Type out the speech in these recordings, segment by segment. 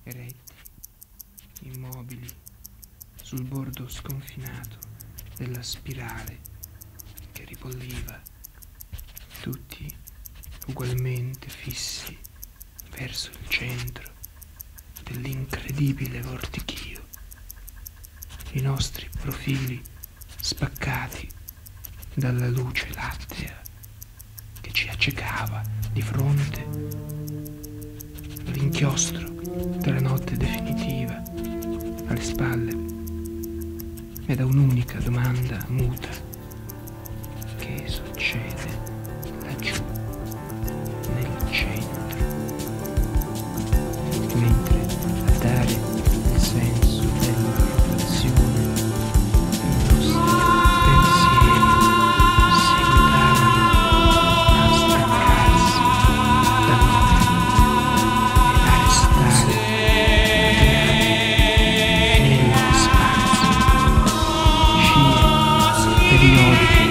eretti, immobili, sul bordo sconfinato della spirale che ripolliva, tutti ugualmente fissi verso il centro dell'incredibile vortichio, i nostri profili spaccati dalla luce lattea che ci accecava di fronte all'inchiostro della notte definitiva alle spalle e da un'unica domanda muta: che succede laggiù nel centro? Mentre a dare il senso della riflessione i nostri pensieri seguitavano a staccarsi da noi e a restare nello spazio, scie periodiche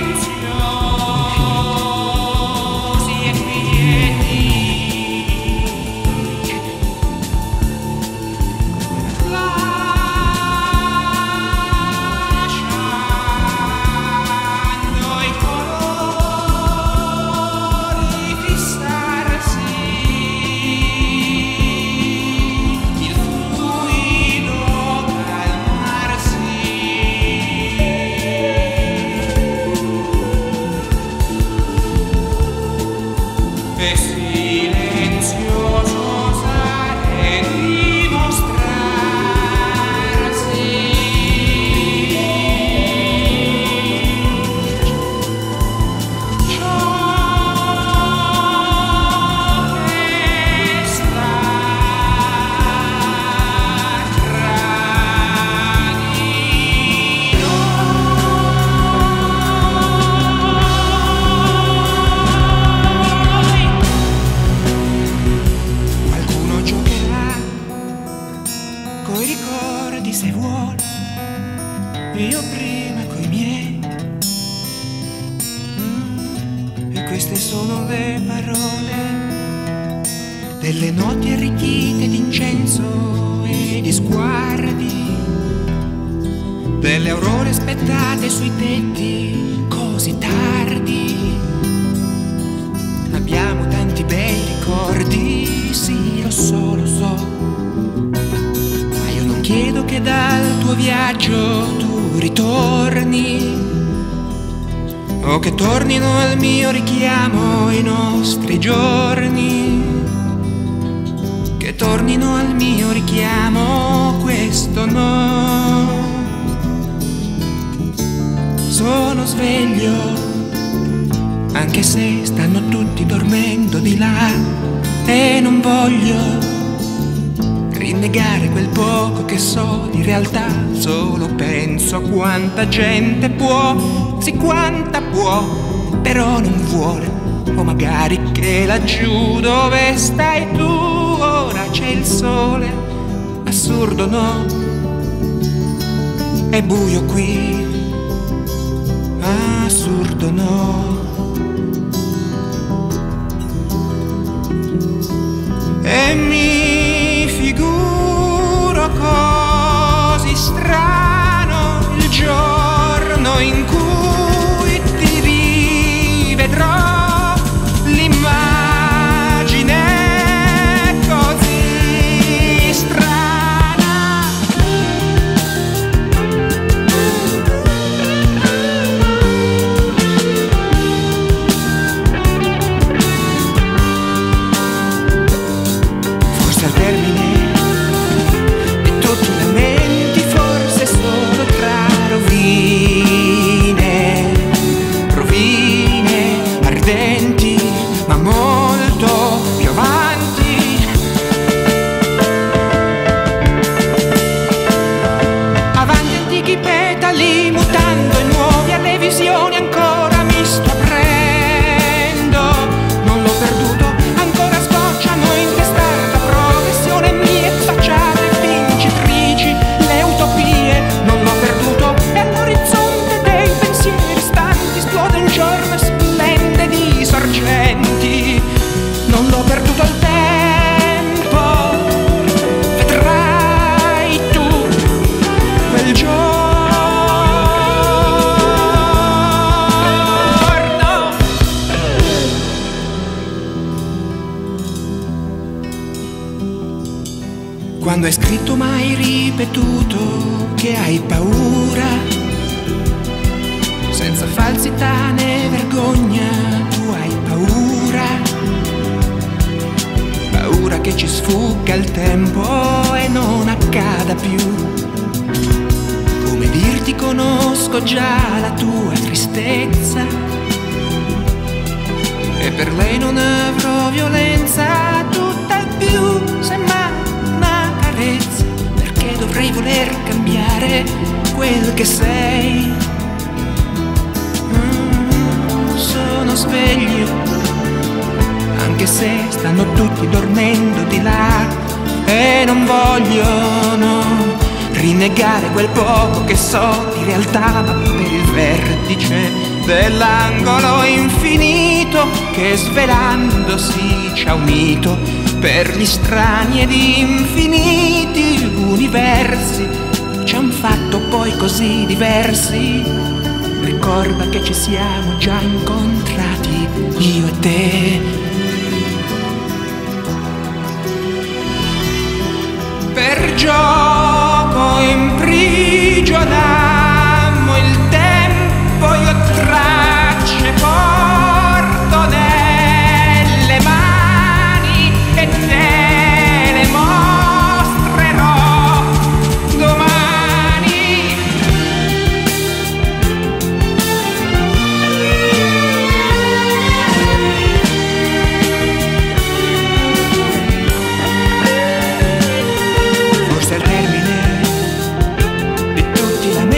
coi ricordi se vuole, io prima coi miei. E queste sono le parole delle notti arricchite d'incenso e di sguardi, delle aurore aspettate sui tetti così tardi. Abbiamo tanti bei ricordi, sì, lo so, ma io non chiedo che dal tuo viaggio tu ritorni, o che tornino al mio richiamo i nostri giorni, che tornino al mio richiamo, questo no. Sono sveglio anche se stanno tutti dormendo di là, e non voglio rinnegare quel poco che so di realtà. Solo penso a quanta gente può, sì quanta può, però non vuole. O magari che laggiù dove stai tu ora c'è il sole. Assurdo no, è buio qui. Assurdo no. E mi figuro così strano il giorno in cui ti rivedrò, l'immagine così strana. Quando hai scritto ma hai ripetuto che hai paura, senza falsità né vergogna, tu hai paura. Paura che ci sfugga il tempo e non accada più. Come dirti conosco già la tua tristezza, e per lei non avrò violenza, tutt'al più semmai una carezza, perché dovrei voler cambiare quel che sei. Sono sveglio, anche se stanno tutti dormendo di là, e non vogliono rinnegare quel poco che so di realtà, ma per il vertice dell'angolo infinito che svelandosi ci ha unito, per gli strani ed infiniti universi ci han fatto poi così diversi. Ricorda che ci siamo già incontrati, io e te. Per gioco imprigionammo il tempo, io tracce porto nelle mani e te le mostrerò domani. Forse al termine di tutti lamenti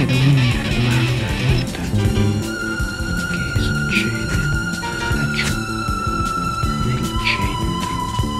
l'unica domanda muta che succede laggiù nel centro,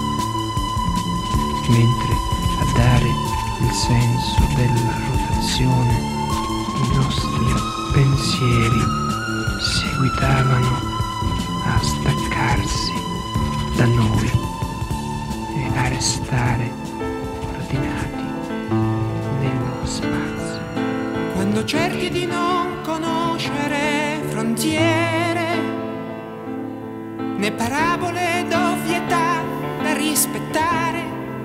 mentre a dare il senso della rotazione i nostri pensieri seguitavano a staccarsi da noi e a restare ordinati nello spazio. Quando cerchi di non conoscere frontiere, né parabole d'ovvietà da rispettare,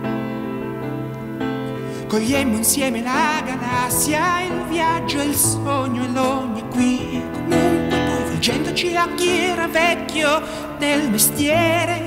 cogliemmo insieme la galassia, il viaggio, il sogno e l'ogni qui. Comunque poi volgendoci a chi era vecchio del mestiere,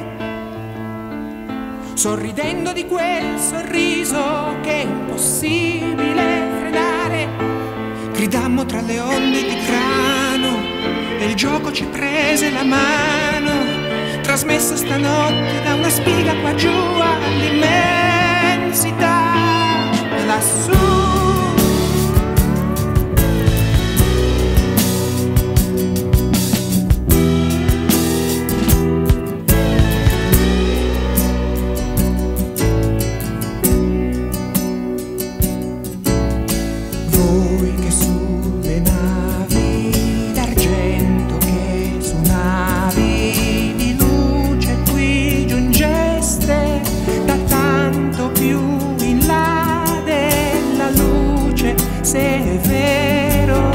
sorridendo di quel sorriso che è impossibile frenare, gridammo tra le onde di grano e il gioco ci prese la mano, trasmessa stanotte da una spiga qua giù all'immensità lassù. Voi che sulle navi d'argento, che su navi di luce qui giungeste da tanto più in là della luce, se è vero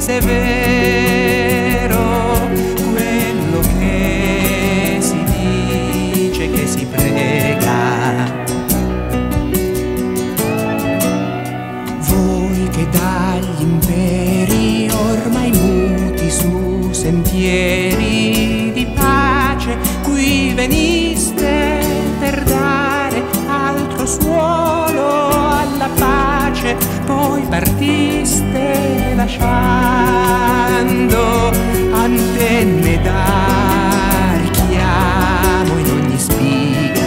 quello che si dice, che si prega. Voi che dagli imperi ormai muti su sentieri di pace qui veniste per dare altro suolo alla pace, poi partiste lasciando antenne da richiamo in ogni spiga.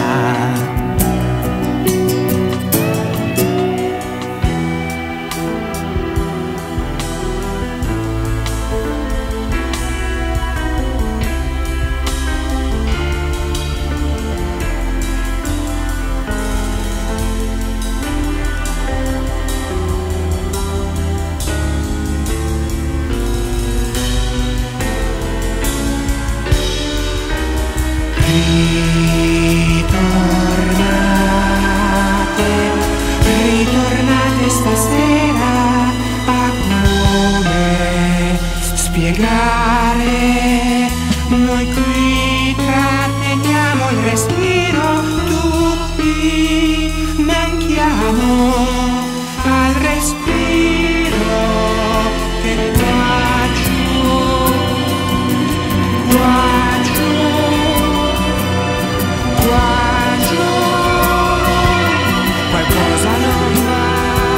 Ritornate stasera a come spiegare. Noi qui tratteniamo il respiro, tutti manchiamo al respiro che qua giù qualcosa non va,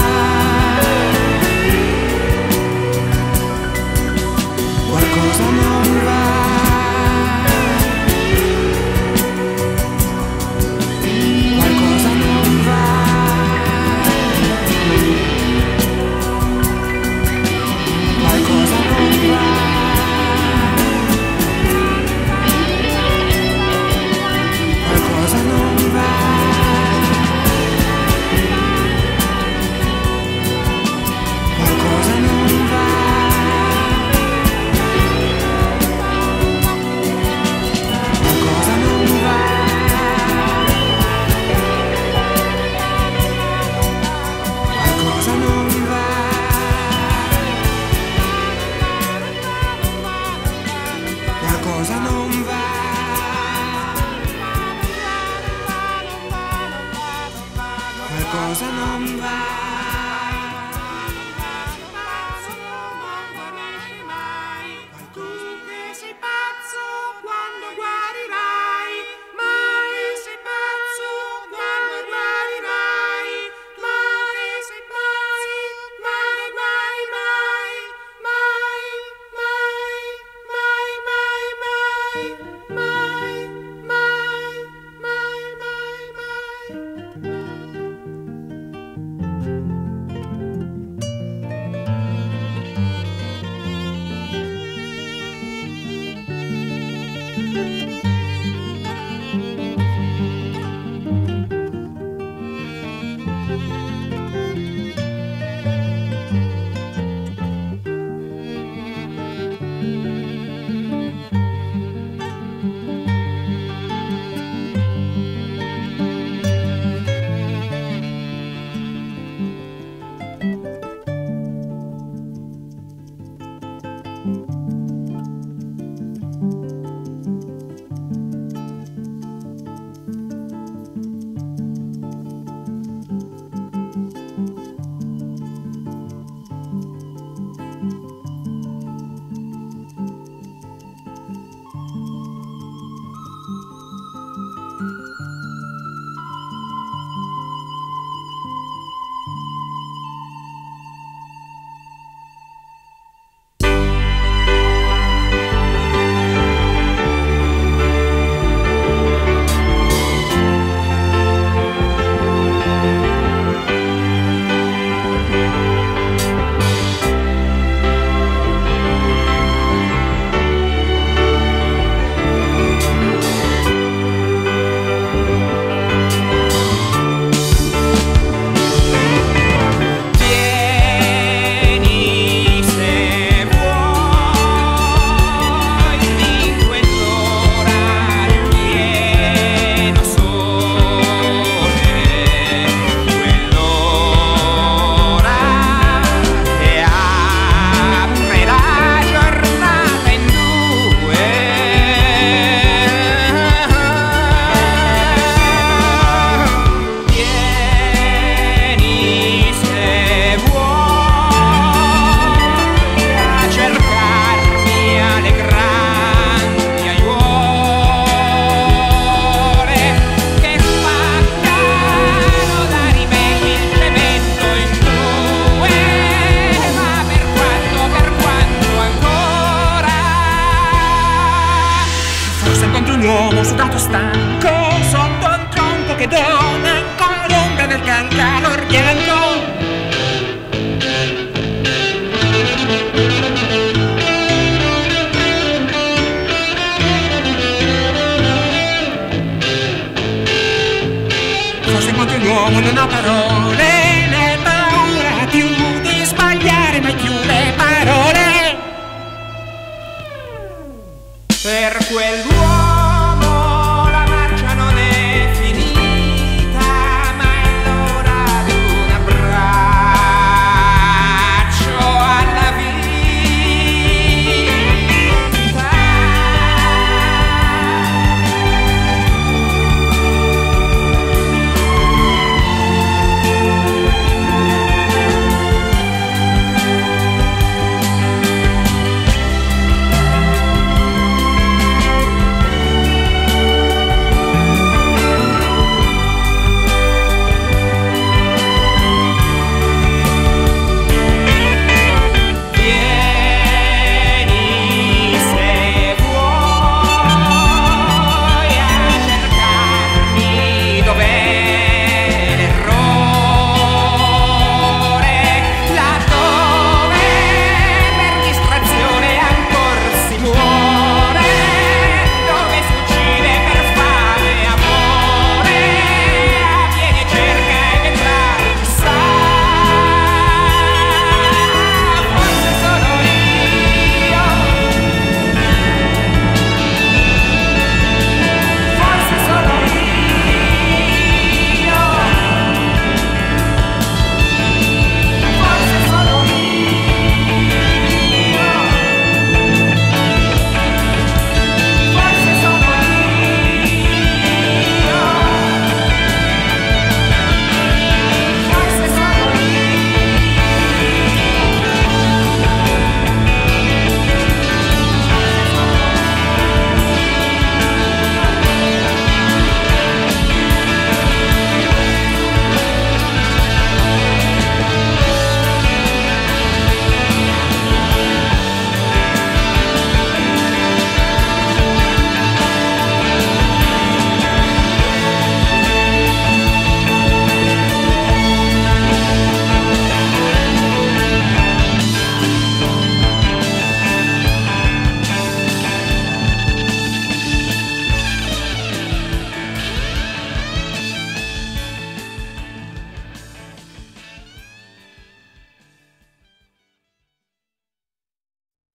qualcosa non va, qualcosa non va, qualcosa non va. Qualcosa non va, qualcosa non va, qualcosa non va, qualcosa non va, qualcosa non va. Qualcosa non va. Tu che sei pazzo quando guarirai, mai sei pazzo quando guarirai, mai sei pazzo, mai, mai, mai, mai, mai, mai, mai, mai, mai, mai, mai, mai, mai. quel calor bianco. Forse quando un uomo non ha parole, né paura più di sbagliare mai più le parole. Per quell'uomo